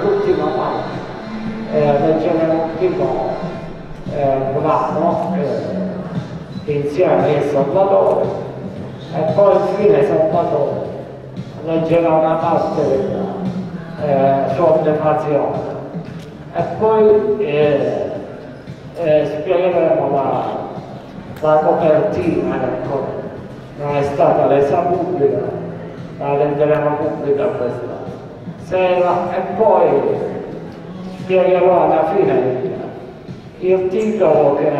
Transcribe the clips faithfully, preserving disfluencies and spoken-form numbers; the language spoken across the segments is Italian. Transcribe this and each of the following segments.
quest'ultima parte eh, leggeremo un primo eh, brano eh, insieme a Salvatore e poi infine Salvatore leggerà una parte della eh, sua prefazione e poi eh, eh, spiegheremo la, la copertina, ecco, non è stata resa pubblica, la renderemo pubblica questa sera e poi spiegherò alla fine il titolo che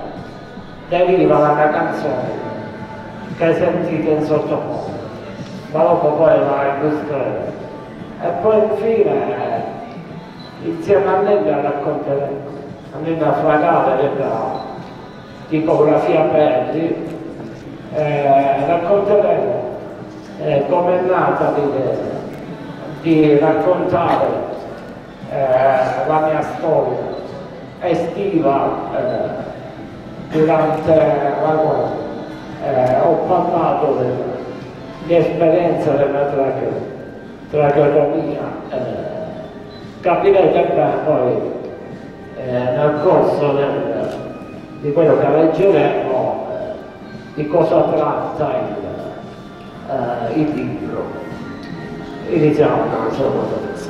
deriva dalla canzone che sentite in sottofondo, ma dopo poi la illustreremo e poi infine insieme a lei la racconteremo, a Nella Fragale della tipografia Perdi, eh, racconteremo eh, come è nata l'idea di raccontare eh, la mia storia estiva eh, durante la guerra. Eh, ho parlato di esperienza della tracheotomia, eh, capirete bene poi eh, nel corso del, di quello che leggeremo eh, di cosa tratta il, eh, il libro. Iniziamo con la sua votazione.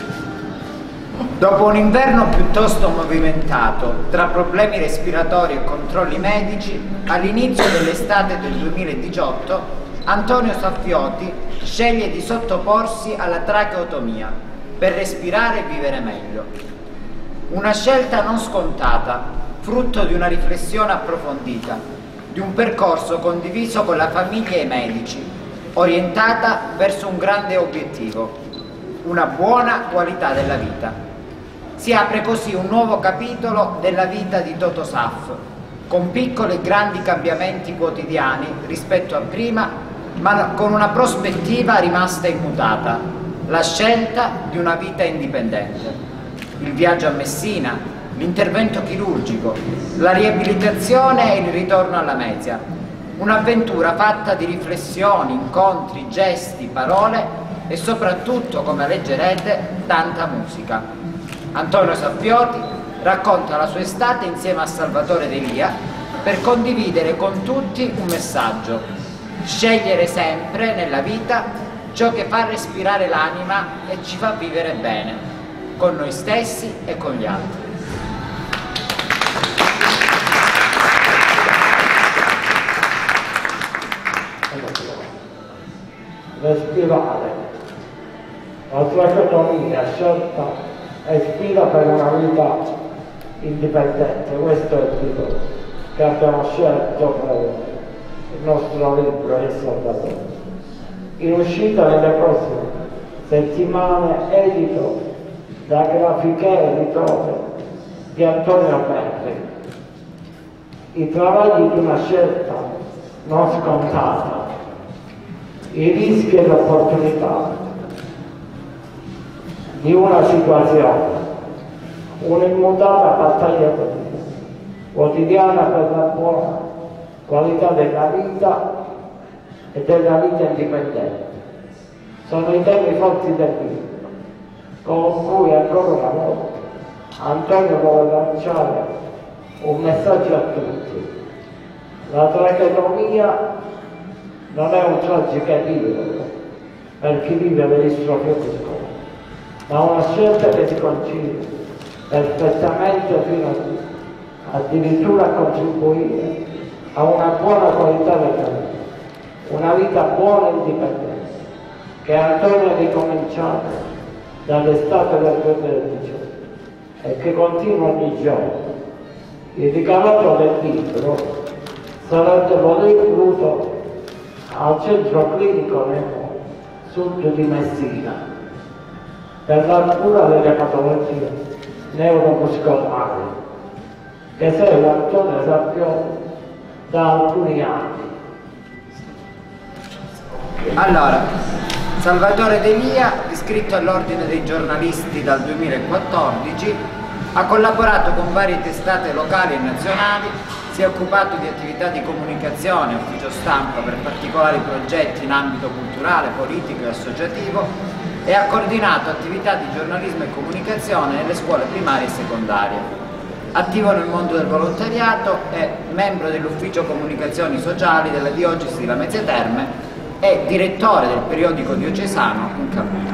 Dopo un inverno piuttosto movimentato, tra problemi respiratori e controlli medici, all'inizio dell'estate del duemiladiciotto, Antonio Saffioti sceglie di sottoporsi alla tracheotomia per respirare e vivere meglio. Una scelta non scontata, frutto di una riflessione approfondita, di un percorso condiviso con la famiglia e i medici, orientata verso un grande obiettivo, una buona qualità della vita. Si apre così un nuovo capitolo della vita di Toto Saff, con piccoli e grandi cambiamenti quotidiani rispetto a prima, ma con una prospettiva rimasta immutata, la scelta di una vita indipendente. Il viaggio a Messina, l'intervento chirurgico, la riabilitazione e il ritorno alla Mesia. Un'avventura fatta di riflessioni, incontri, gesti, parole e soprattutto, come leggerete, tanta musica. Antonio Saffioti racconta la sua estate insieme a Salvatore Delia per condividere con tutti un messaggio: scegliere sempre nella vita ciò che fa respirare l'anima e ci fa vivere bene, con noi stessi e con gli altri. Respirare, la tracheotomia scelta e ispira per una vita indipendente. Questo è il titolo che abbiamo scelto per il nostro libro Il Salvatore, in uscita nelle prossime settimane, edito da Grafiche Editore di Antonio Berri. I travagli di una scelta non scontata, i rischi e le opportunità di una situazione, un'immutata battaglia quotidiana per la buona qualità della vita e della vita indipendente. Sono i temi forti del libro, con cui ancora una volta Antonio vuole lanciare un messaggio a tutti. La tracheotomia non è un tragico epilogo per chi vive dell'istrofio muscolare, ma una scelta che si concilia perfettamente fino a addirittura a contribuire a una buona qualità della vita, una vita buona e indipendente, che Antonio ha ricominciato dall'estate del duemiladiciotto e che continua ogni giorno. Il ricavato del libro sarebbe voluto al centro clinico nel sud di Messina per la cura delle patologie neuromuscolari che segue Antonio Saffioti da alcuni anni. Allora, Salvatore Delia, iscritto all'Ordine dei giornalisti dal duemilaquattordici, ha collaborato con varie testate locali e nazionali, si è occupato di attività di comunicazione, ufficio stampa per particolari progetti in ambito culturale, politico e associativo, e ha coordinato attività di giornalismo e comunicazione nelle scuole primarie e secondarie. Attivo nel mondo del volontariato, è membro dell'ufficio comunicazioni sociali della Diocesi di Lamezia Terme e direttore del periodico diocesano in Campania.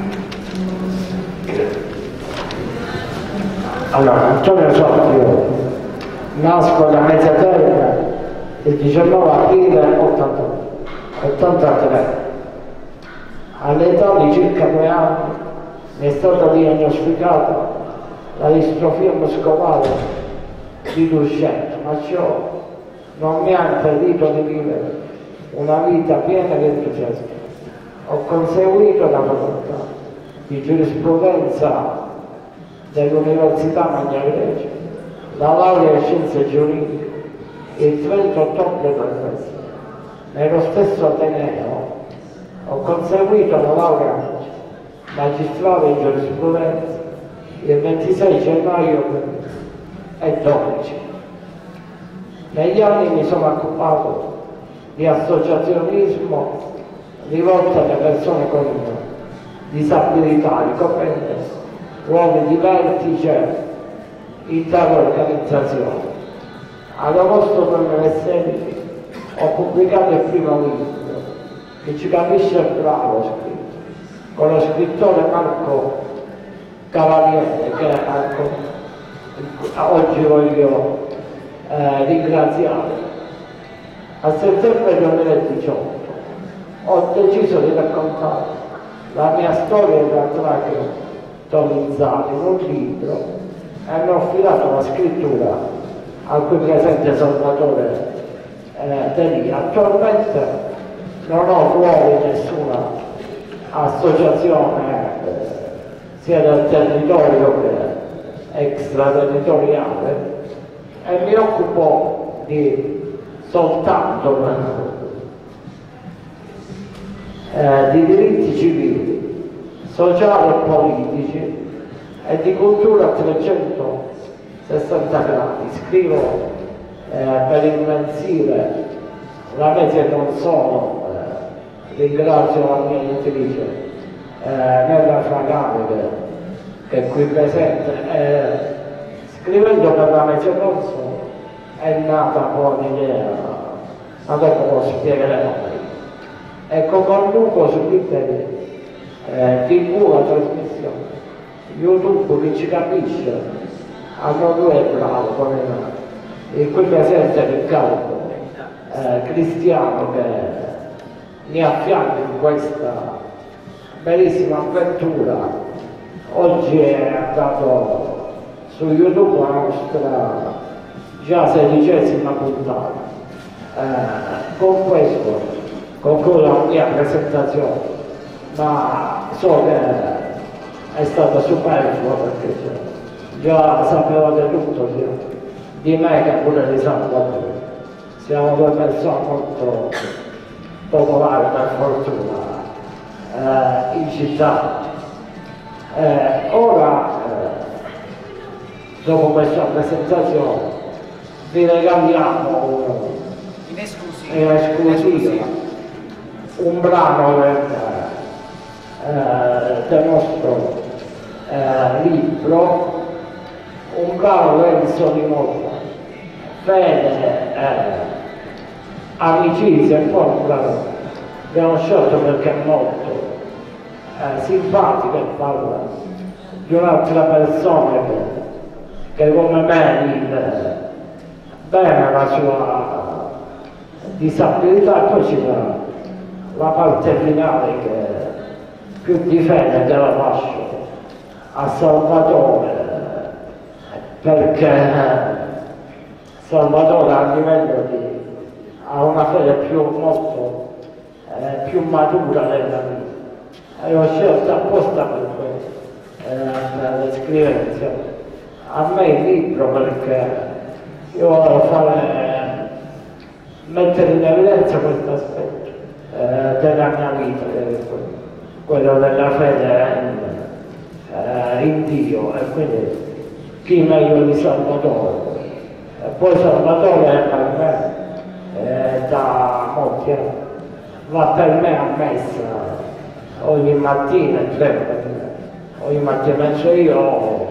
Allora, Antonio Soffioti, nasco da Lamezia Terme il diciannove aprile ottantatré. All'età di circa due anni mi è stata diagnosticata la distrofia muscolare di Duchenne, ma ciò non mi ha impedito di vivere una vita piena di entusiasmo. Ho conseguito la facoltà di giurisprudenza dell'Università Magna Grecia, la laurea in scienze giuridiche il trenta ottobre trentesimo. Nello stesso Ateneo ho conseguito la laurea magistrale in giurisprudenza il ventisei gennaio duemiladodici. Negli anni mi sono occupato di associazionismo rivolto alle persone con disabilità, ricoprendo ruoli di vertice in tale organizzazione. Ad agosto duemilasedici ho pubblicato il primo libro, Chi ci capisce è bravo, scritto, con lo scrittore Marco Cavaliere, che Marco, oggi voglio eh, ringraziare. A settembre duemiladiciotto ho deciso di raccontare la mia storia da tracheotomizzata in un libro e mi ho affidato la scrittura al qui presente Salvatore eh, Delia. Attualmente non ho ruolo in nessuna associazione eh, sia del territorio che extraterritoriale e mi occupo di soltanto eh, di diritti civili, sociali e politici e di cultura a trecentosessanta gradi. Scrivo eh, per il mensile Lamezia e non solo, eh, ringrazio la mia editrice eh, Nella Fragale che, che è qui presente. Eh, scrivendo per Lamezia e non solo è nata poi un'idea, ma dopo lo spiegheremo meglio. Ecco, conduco su Liberi eh, tivù la trasmissione YouTube, Chi ci capisce, hanno due bravo come me, il qui presente Riccardo eh, Cristiano che mi affianca in questa bellissima avventura. Oggi è andato su YouTube la nostra già sedicesima puntata. Eh, con questo concludo la mia presentazione, ma so che è stata superflua perché già sapevate tutto sia di me che pure di Salvatore. Siamo due persone molto popolari per fortuna eh, in città. Eh, ora, eh, dopo questa presentazione, vi regaliamo un, in esclusiva, in esclusiva un brano del, eh, del nostro eh, libro, un brano Renzo di Motta, Fede, eh, amicizia, e poi un brano abbiamo scelto perché è molto eh, simpatico e parla di un'altra persona che, che come me vive bene la sua disabilità, e poi ci sarà la parte finale che più di fede te la lascio a Salvatore, perché Salvatore a livello di ha una fede più molto eh, più matura della mia, e ho scelto apposta per questo eh, per le scrivenze a me il libro, perché io voglio fare mettere in evidenza questo aspetto eh, della mia vita, che è quello della fede in, eh, in Dio, e quindi chi meglio di Salvatore. E poi Salvatore per me eh, da molti anni va per me a messa ogni mattina, ogni mattina io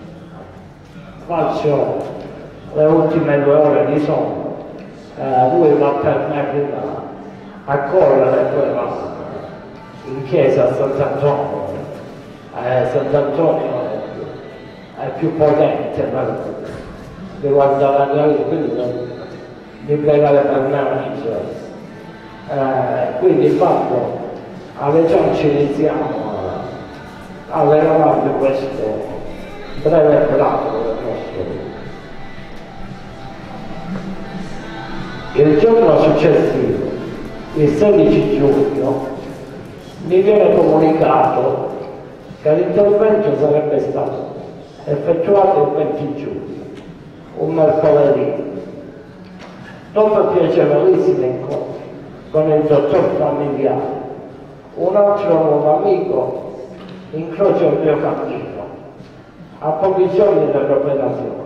faccio le ultime due ore di sonno, eh, lui va per me prima a correre e poi va in chiesa a Sant'Antonio. Eh, Sant'Antonio è, è più potente riguardo la mia vita, quindi mi pregare per me ogni giorno. Eh, quindi quando alle ciance iniziamo a allenare questo breve prato del nostro vita. Il giorno successivo, il sedici giugno, mi viene comunicato che l'intervento sarebbe stato effettuato il venti giugno, un mercoledì. Dopo piacevolissimi incontri con il dottor Familiare, un altro nuovo amico incrocia il mio cammino a pochi giorni dall'operazione.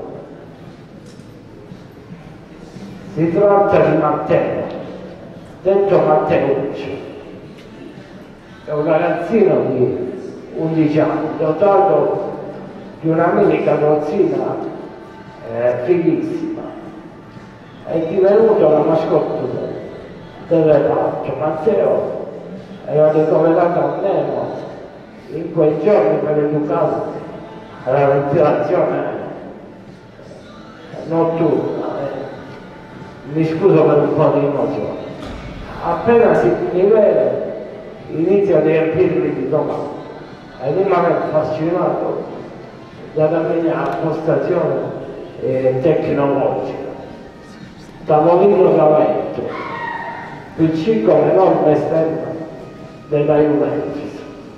Si tratta di Matteo, detto Matteuccio. È un ragazzino di undici anni, dotato di una mini carrozzina eh, fighissima. È divenuto la mascotte del reparto. Matteo era ricoverato almeno in quei giorni per educare alla ventilazione notturna. Mi scuso per un po' di emozione. Appena si mi vede inizia a riempirmi di domande e rimane affascinato dalla mia postazione eh, tecnologica. Tavolino da letto, P C con enorme stemma della Juventus,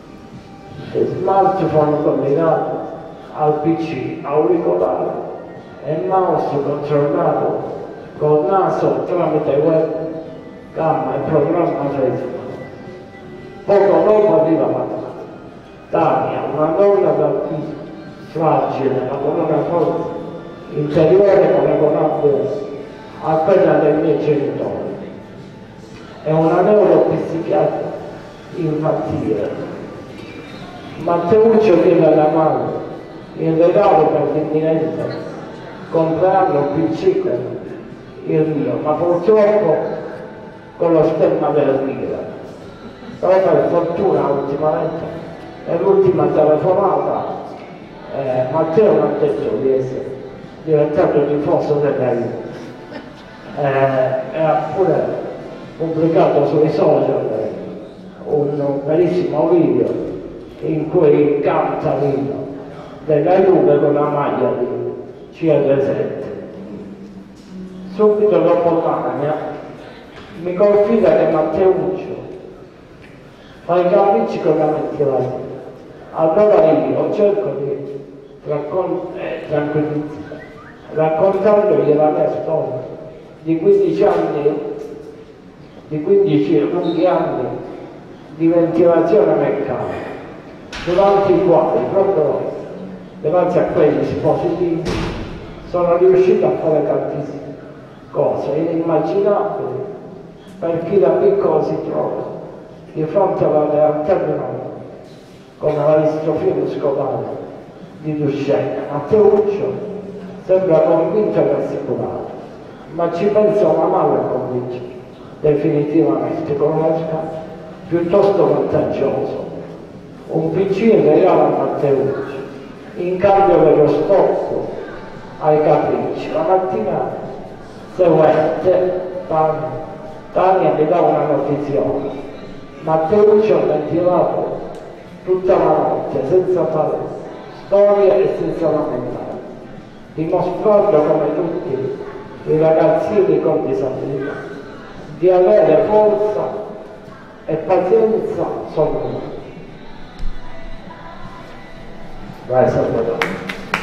smartphone combinato al P C, auricolare e mouse controllato col naso tramite web, gamma e programma Facebook. Poco dopo arriva Matteo. Tania, una donna dal viso fragile, ma con una forza interiore paragonabile a quella dei miei genitori. È una neuropsichiatra infantile. Matteuccio viene alla madre in regalo per l'imminente compleanno un P C per il mio, ma purtroppo con lo stemma del Milan. Però per fortuna ultimamente è l'ultima telefonata, eh, Matteo mi ha detto di essere diventato tifoso della Juve. Eh, e ha pure pubblicato sui social un bellissimo video in cui canta l'inno della Juve con la maglia di C R sette. Subito dopo Tania mi confida che Matteuccio fa i capricci con la ventilazione. Allora io cerco di raccon- eh, tranquillizzare, raccontandogli la mia storia di quindici anni, di quindici lunghi anni di ventilazione meccanica, durante i quali proprio davanti a quei dispositivi sono riuscito a fare tantissime cose inimmaginabili per chi da piccolo si trova di fronte alla realtà di un uomo, come la distrofia muscolare di Duchenne. Matteuccio sembra convinto e rassicurato, ma ci pensa una male convinzione, definitivamente, con uno scambio piuttosto vantaggioso. Un P C regala a Matteuccio in cambio dello stocco ai capricci. La mattina seguente Tania, Tania mi dà una notiziona. Matteuccio ha ventilato tutta la notte senza fare storie e senza lamentare, dimostrando come tutti i ragazzini con disabilità di avere forza e pazienza sovrumana. Vai Salvatore.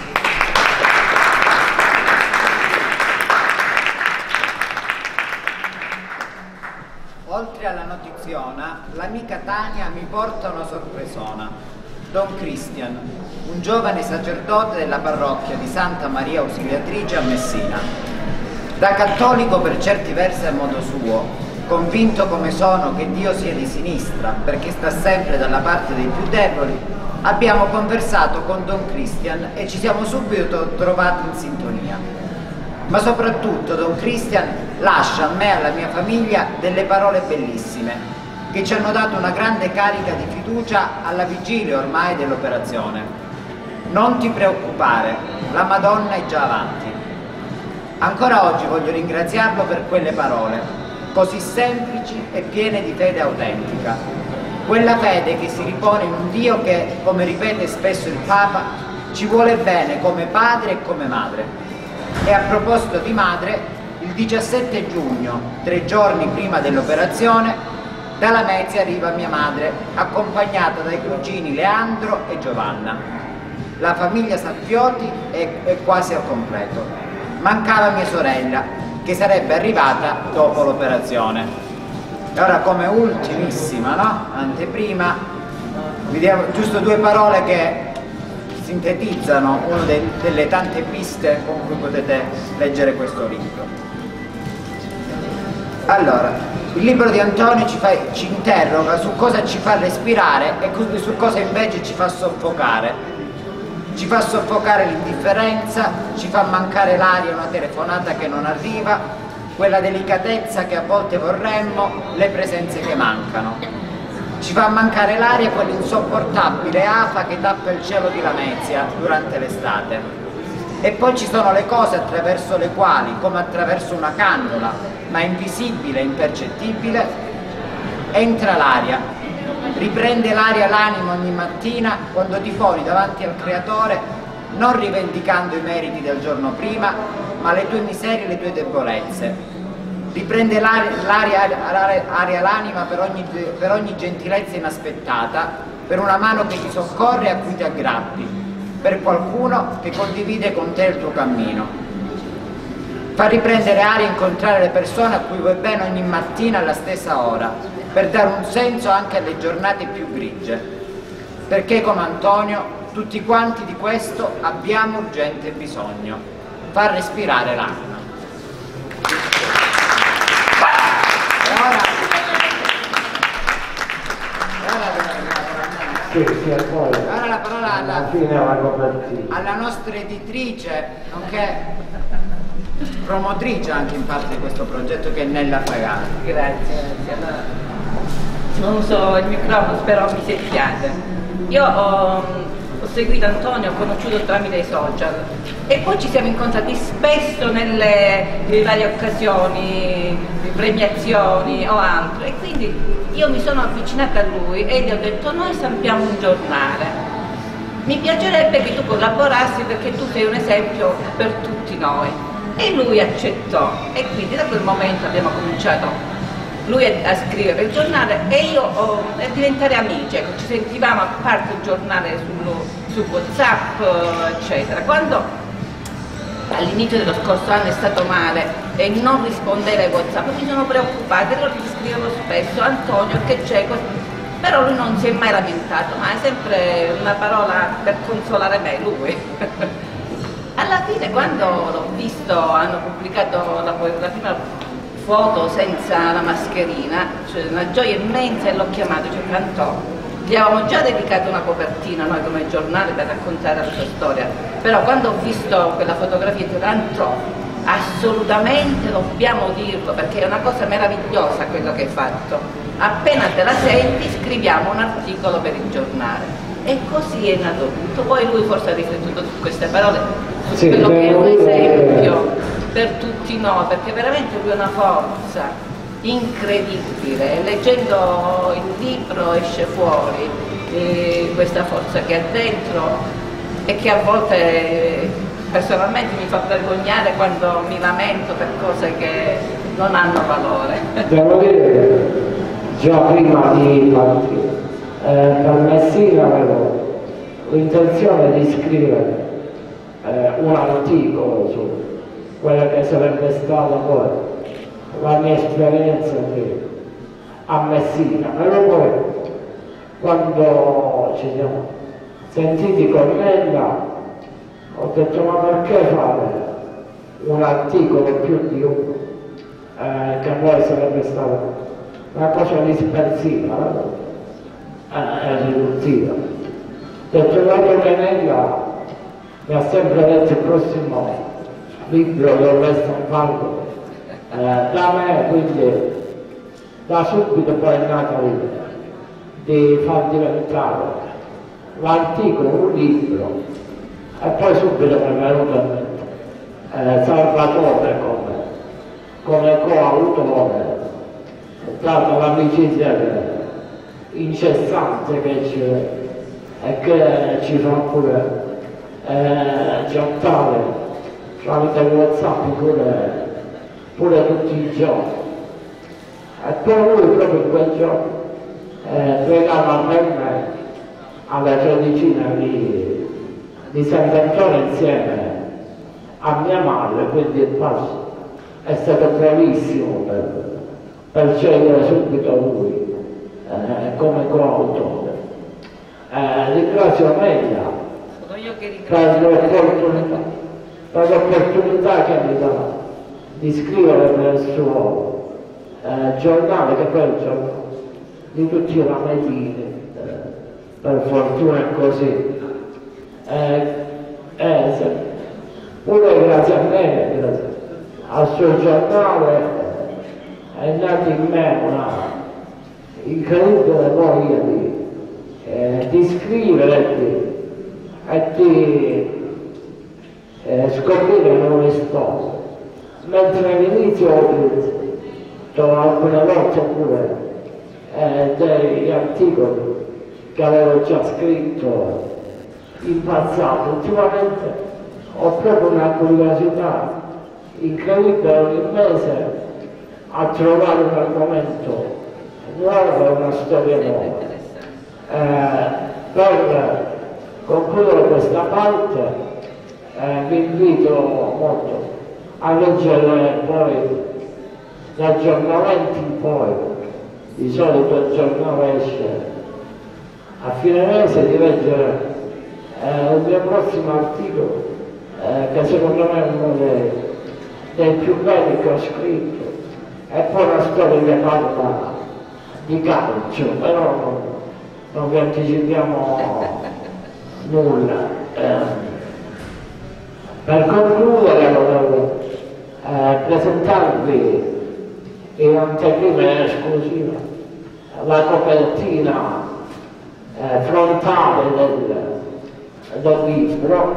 Oltre alla notiziona, l'amica Tania mi porta una sorpresona. Don Christian, un giovane sacerdote della parrocchia di Santa Maria Ausiliatrice a Messina. Da cattolico per certi versi a modo suo, convinto come sono che Dio sia di sinistra, perché sta sempre dalla parte dei più deboli, abbiamo conversato con Don Christian e ci siamo subito trovati in sintonia. Ma soprattutto Don Christian lascia a me e alla mia famiglia delle parole bellissime, che ci hanno dato una grande carica di fiducia alla vigilia ormai dell'operazione. Non ti preoccupare, la Madonna è già avanti. Ancora oggi voglio ringraziarlo per quelle parole, così semplici e piene di fede autentica. Quella fede che si ripone in un Dio che, come ripete spesso il Papa, ci vuole bene come padre e come madre. E a proposito di madre, il diciassette giugno, tre giorni prima dell'operazione, da Lamezia arriva mia madre, accompagnata dai cugini Leandro e Giovanna. La famiglia Saffioti è, è quasi al completo. Mancava mia sorella, che sarebbe arrivata dopo l'operazione. E ora, come ultimissima, no? Anteprima, vi diamo giusto due parole che sintetizzano una de delle tante piste con cui potete leggere questo libro. Allora, il libro di Antonio ci, fa, ci interroga su cosa ci fa respirare e su cosa invece ci fa soffocare. Ci fa soffocare l'indifferenza, ci fa mancare l'aria, una telefonata che non arriva, quella delicatezza che a volte vorremmo, le presenze che mancano. Ci fa mancare l'aria quell'insopportabile afa che tappa il cielo di Lamezia durante l'estate. E poi ci sono le cose attraverso le quali, come attraverso una cannula, ma invisibile e impercettibile, entra l'aria, riprende l'aria l'animo ogni mattina quando ti poni davanti al Creatore, non rivendicando i meriti del giorno prima, ma le tue miserie e le tue debolezze. Riprende l'aria l'anima per ogni, per ogni gentilezza inaspettata, per una mano che ti soccorre e a cui ti aggrappi, per qualcuno che condivide con te il tuo cammino. Fa riprendere aria e incontrare le persone a cui vuoi bene ogni mattina alla stessa ora, per dare un senso anche alle giornate più grigie. Perché come Antonio, tutti quanti di questo abbiamo urgente bisogno. Fa respirare l'anima. E ora... Sì, sì, e poi ora la parola alla, alla fine la copertina. alla nostra editrice, nonché promotrice anche in parte di questo progetto, che è Nella Pagani. Grazie, grazie. Allora, non uso il microfono, spero mi sentiate. Io ho, ho seguito Antonio, ho conosciuto tramite i social e poi ci siamo incontrati spesso nelle, nelle varie occasioni, premiazioni o altro, e quindi io mi sono avvicinata a lui e gli ho detto: noi stampiamo un giornale, mi piacerebbe che tu collaborassi perché tu sei un esempio per tutti noi. E lui accettò e quindi da quel momento abbiamo cominciato lui a scrivere per il giornale e io oh, a diventare amici, ecco, ci sentivamo a parte il giornale sul, su WhatsApp eccetera. Quando all'inizio dello scorso anno è stato male e non rispondeva ai WhatsApp, mi sono preoccupata e lo scrivevo spesso: Antonio, che c'è? Però lui non si è mai lamentato, ma è sempre una parola per consolare me, lui. Alla fine, quando l'ho visto, hanno pubblicato la, la prima foto senza la mascherina, cioè una gioia immensa, e l'ho chiamato, cioè Antonio. Gli avevamo già dedicato una copertina noi come giornale per raccontare la sua storia, però quando ho visto quella fotografia di Antonio, assolutamente dobbiamo dirlo, perché è una cosa meravigliosa quello che hai fatto. Appena te la senti scriviamo un articolo per il giornale. E così è nato tutto. Poi lui forse ha riflettuto su queste parole, su sì, quello che è un esempio per tutti noi, perché veramente lui ha una forza incredibile. Leggendo il libro esce fuori eh, questa forza che ha dentro e che a volte personalmente mi fa vergognare quando mi lamento per cose che non hanno valore. Devo dire, già prima di partire Eh, per Messina avevo l'intenzione di scrivere eh, un articolo su quella che sarebbe stata poi la mia esperienza a Messina, però poi quando ci siamo sentiti con Nella ho detto: ma perché fare un articolo più di uno? eh, che a noi sarebbe stata una cosa dispersiva eh, e riduttiva. Del Giovanni Canella mi ha sempre detto il prossimo libro che vorrei stampato eh, da me, quindi da subito poi è nata l'idea di far diventare l'articolo un libro e poi subito mi è venuto in mente eh, Salvatore come, come coautore, data l'amicizia incessante che c'è e che ci fa pure eh, chattare tramite WhatsApp pure, pure tutti i giorni. E per lui proprio in quel giorno eh, regala per me alla tredicina di, di Sant'Antonio insieme a mia madre, quindi il passo è stato bravissimo per, per scegliere subito lui eh, come coautore. Eh, ringrazio Meglio per l'opportunità, per l'opportunità che mi dà di scrivere nel suo eh, giornale, che poi è il giornale di tutti i rametini, eh, per fortuna è così. Eh, eh, se, pure grazie a me, grazie al suo giornale, eh, è nata in me una incredibile voglia di Eh, di scrivere e di eh, scoprire nuove storie, mentre all'inizio ho letto alcune volte pure eh, degli articoli che avevo già scritto in passato. Ultimamente ho proprio una curiosità incredibile ogni mese a trovare un argomento nuovo e una storia nuova. Eh, per concludere questa parte eh, vi invito molto a leggere poi gli aggiornamenti in poi, di solito il giornale esce a fine mese, di leggere eh, il mio prossimo articolo eh, che secondo me è uno dei, dei più belli che ho scritto, è poi una storia che parla di calcio, però non non vi anticipiamo nulla. Eh, per concludere volevo eh, presentarvi in anteprima esclusiva la copertina eh, frontale del, del libro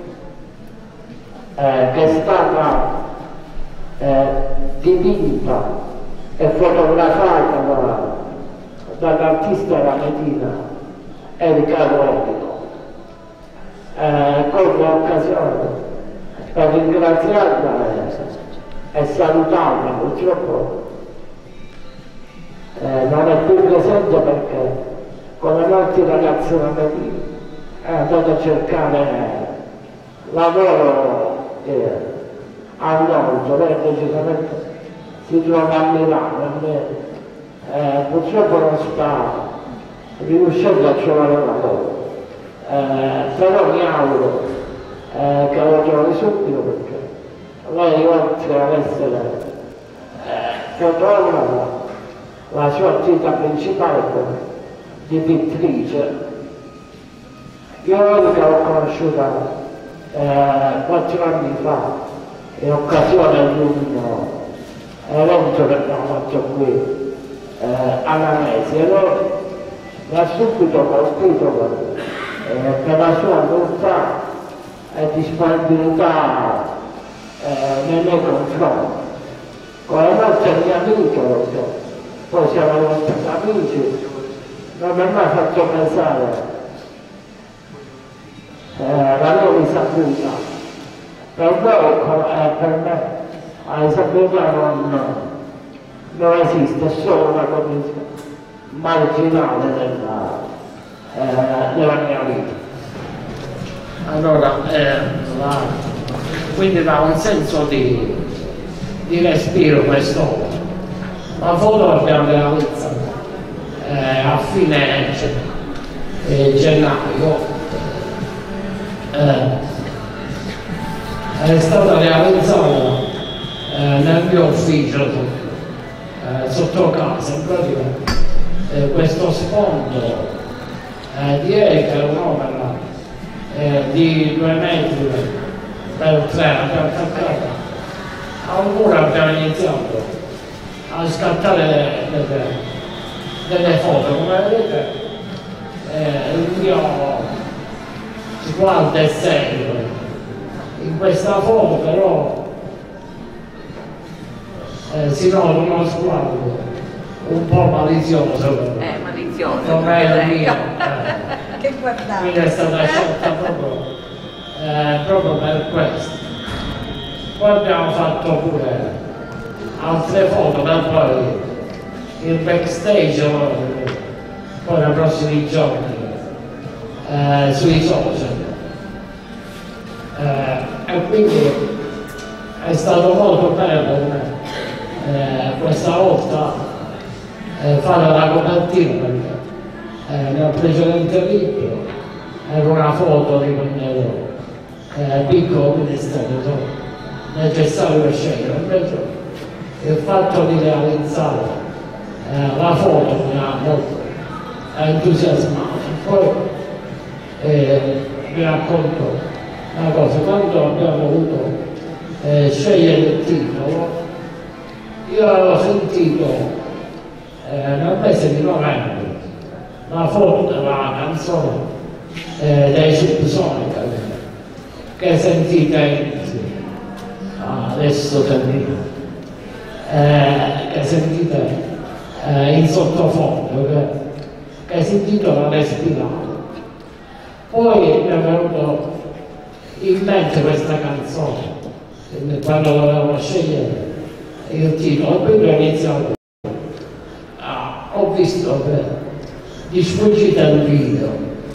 eh, che è stata eh, dipinta e fotografata da dall'artista rametina Erika Romino. Eh, colgo l'occasione per ringraziarla e, e salutarla. Purtroppo eh, non è più presente perché, come molti ragazzi rametini, è andato a cercare lavoro eh, a nord, lei precisamente si trova a Milano. Eh, purtroppo non sta riuscendo a trovare lavoro, eh, però mi auguro eh, che lo trovi subito, perché lei, oltre ad essere eh, fotografa, la sua attività principale è come dipintrice. Io Erika l'ho conosciuta eh, quattro anni fa in occasione di un evento che abbiamo fatto qui Eh, alla Mesi, e allora mi ha subito colpito per, eh, per la sua bontà e disponibilità eh, nei miei confronti. Come molte mie amiche, perché poi siamo diventati amici, non mi ha mai fatto pensare eh, la mia disabilità. Per voi e eh, per me la disabilità non non esiste, è solo una condizione marginale della, eh, della mia vita. Allora, eh, la, quindi dà un senso di, di respiro questo. La foto l'abbiamo realizzata eh, a fine eh, gennaio, eh, è stata realizzata eh, nel mio ufficio eh, sotto casa, in pratica eh, questo sfondo eh, di Erika è un'opera eh, di due metri per tre, abbiamo attaccato a un muro, abbiamo iniziato a scattare delle, delle foto, come vedete eh, il mio sguardo è serio in questa foto, però eh, si nota uno sguardo un po' malizioso, Eh, malizioso. come il mio, eh. Che guardate. Quindi è stata scelta proprio, eh, proprio per questo. Poi abbiamo fatto pure altre foto, per poi il backstage, poi nei prossimi giorni eh, sui social. Eh, e quindi è stato molto bello per me eh, questa volta eh, fare la copertina, perché eh, nel precedente libro era una foto di quando ero eh, piccolo, quindi è stato necessario scegliere. Invece il fatto di realizzare eh, la foto mi ha molto entusiasmato. Poi eh, vi racconto una cosa: quando abbiamo voluto eh, scegliere il titolo, io avevo sentito eh, nel mese di novembre la foto della canzone eh, dei Subsonica che sentite adesso termino, eh, che sentite eh, in sottofondo, che, che si intitola Respirare. Poi mi è venuto in mente questa canzone quando dovevo scegliere il titolo, quindi ho iniziato a, ho visto che di sfuggita il video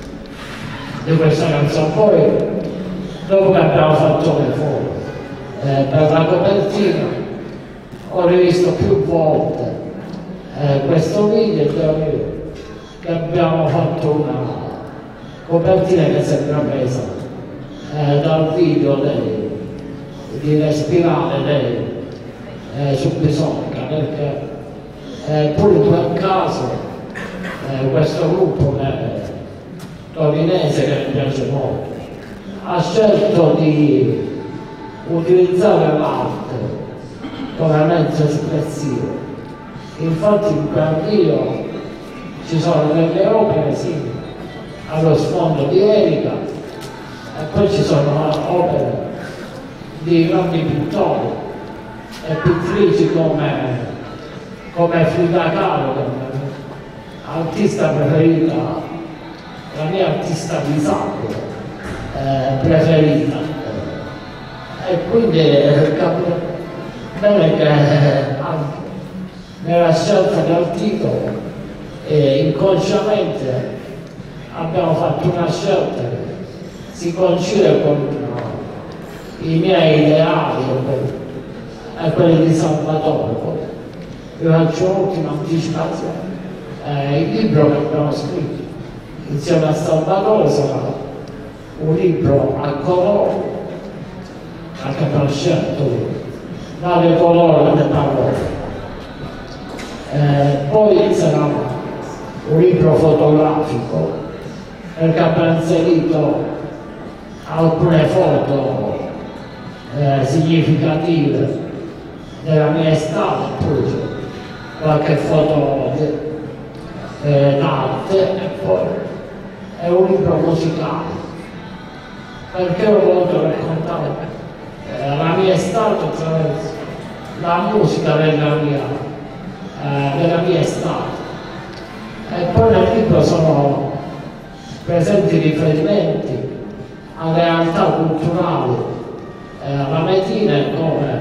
di questa canzone. Poi dopo che abbiamo fatto le foto eh, per la copertina ho rivisto più volte eh, questo video e devo dire che abbiamo fatto una copertina che sembra presa eh, dal video dei, di Respirare dei eh, Subsonica, perché eh, pure in quel caso eh, questo gruppo che è torinese, che mi piace molto, ha scelto di utilizzare l'arte come mezzo espressivo. Infatti in quel video ci sono delle opere simili allo sfondo di Erika e poi ci sono opere di grandi pittori e pittrici come, come Frida Kahlo, che è la mia artista preferita, la mia artista disabile eh, preferita. E quindi eh, capite bene che eh, anche nella scelta del titolo eh, inconsciamente abbiamo fatto una scelta che si coincide con no, i miei ideali e quelli di Salvatore. Poi vi faccio un'ultima anticipazione: eh, il libro che abbiamo scritto insieme a Salvatore sarà un libro a colori, anche per scelto dalle colore delle parole. Eh, poi sarà un libro fotografico, perché abbiamo inserito alcune foto eh, significative della mia estate, poi qualche foto eh, d'arte, e poi è un libro musicale, perché ho voluto raccontare eh, la mia estate attraverso la musica della mia, eh, della mia estate. E poi nel libro sono presenti riferimenti a realtà culturali eh, lametine, come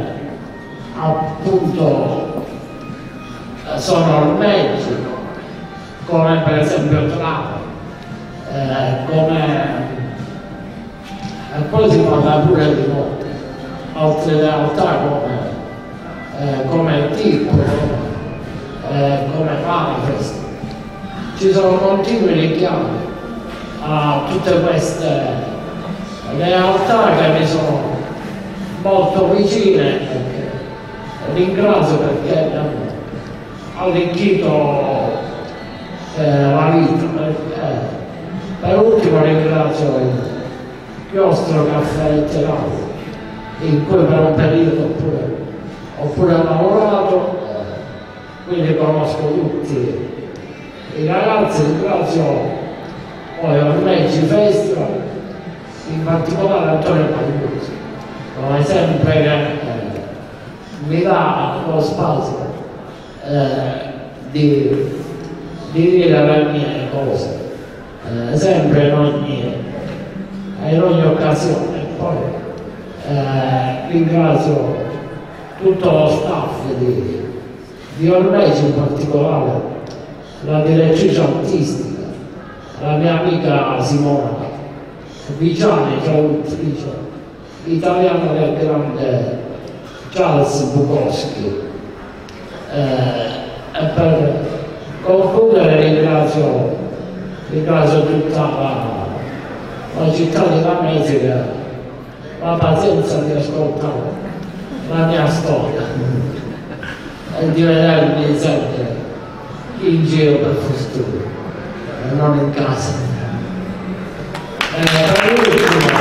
appunto eh, sono ormeggi, come per esempio Trave, eh, come e poi si parla pure di molte altre realtà come, eh, come il tipo, eh, come Manifest. Ci sono continui richiami a tutte queste realtà che mi sono molto vicine e che ringrazio perché ha arricchito eh, la vita. Eh, per ultimo ringrazio il chiostro caffè letterario, in cui per un periodo oppure, oppure ho lavorato, eh, quindi conosco tutti i ragazzi. Ringrazio poi Ormeggi Festival, in particolare Antonio Pagliusi, come sempre che eh, mi dà lo spazio eh, di, di dire le mie cose, eh, sempre in ogni, in ogni occasione. E poi eh, ringrazio tutto lo staff di, di Ormeggi, in particolare la direttrice artistica, la mia amica Simona Viciani, traduttrice italiana del grande Charles Bukowski. Eh, e per concludere ringrazio, ringrazio tutta la, la città di Lamezia che ha la pazienza di ascoltare la mia storia e di vedermi sempre in giro per Fusturo e non in casa. Eh, per ultimo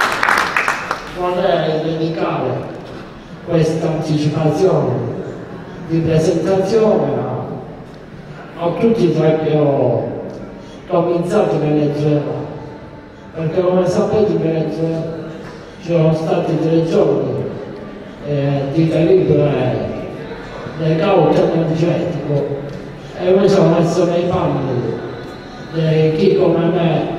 vorrei dedicare questa anticipazione di presentazione a, a tutti i tre che ho cominciato in Venezuela, perché come sapete in Venezuela ci sono stati tre giorni eh, di terribile blackout energetico e mi sono messo nei panni di chi come me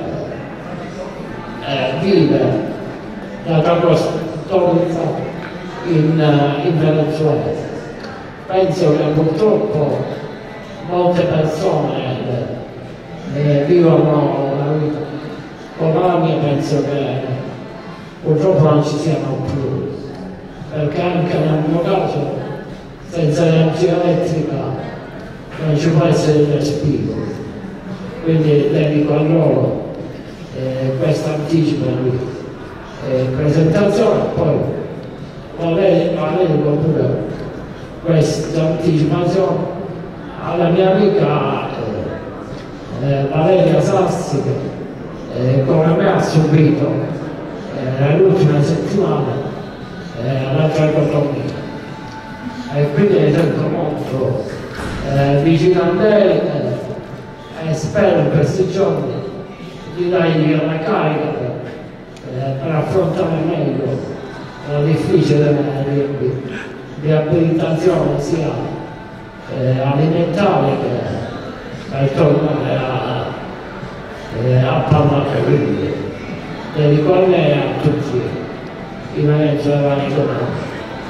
eh, vive da capostoria in, in Venezuela. Penso che purtroppo molte persone eh, vivono la vita come la mia, penso che purtroppo non ci siano più, perché anche nel mio caso senza energia elettrica non ci può essere il respiro, quindi dedico a loro eh, questo anticipo di eh, presentazione. Poi valego pure questa anticipazione alla mia amica eh, eh, Valeria Sassi, che eh, come me ha subito eh, l'ultima settimana eh, la tracotomia, e quindi mi sento molto eh, vicino a lei eh, e spero in questi giorni di dargli una carica per, eh, per affrontare meglio la difficile riabilitazione sia eh, alimentare che per tornare a, eh, a parlare. Quindi dedico a lei e a tutti i venezuelani come me.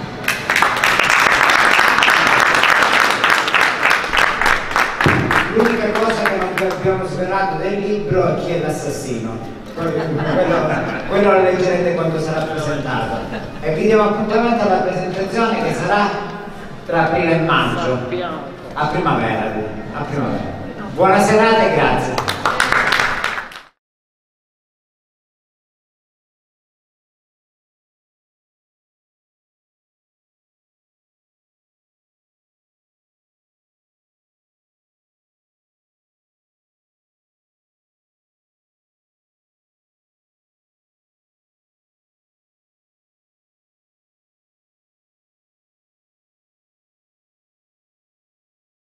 L'unica cosa che non vi abbiamo svelato del libro è chi è l'assassino. Quello, quello lo leggerete quando sarà presentato. E vi diamo appuntamento alla presentazione che sarà tra aprile e maggio. A primavera. A primavera. Buona serata e grazie.